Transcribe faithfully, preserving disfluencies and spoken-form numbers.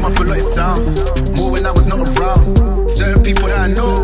came up a lot, it sounds more when I was not around. Certain people that I know